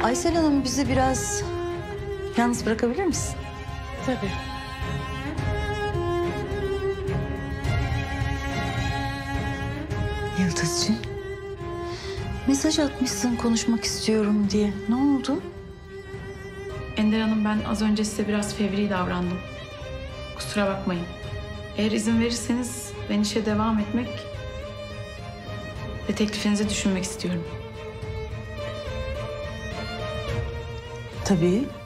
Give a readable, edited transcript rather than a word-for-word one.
Aysel Hanım bizi biraz yalnız bırakabilir misin? Tabii. Yıldızcığım. Mesaj atmışsın konuşmak istiyorum diye. Ne oldu? Ender Hanım, ben az önce size biraz fevri davrandım. Kusura bakmayın. Eğer izin verirseniz ben işe devam etmek ve teklifinizi düşünmek istiyorum. Tabii.